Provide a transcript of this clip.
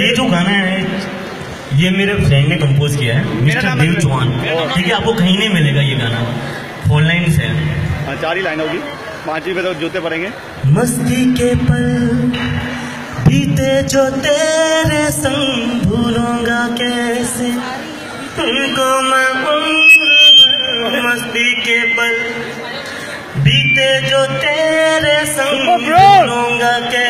ये जो गाना है ये मेरे फ्रेंड ने कंपोज किया है, मिस्टर देव चौहान। ठीक है, आपको कहीं नहीं मिलेगा ये गाना, 4 लाइन्स है। 4 ही लाइन होगी, 5वीं पे तो जूते पड़ेंगे। मस्ती के पल बीते जो तेरे संग, भूलूंगा कैसे तुमको मैं उम्र भर। मस्ती के पल बीते जो तेरे संग, भूलूंगा कैसे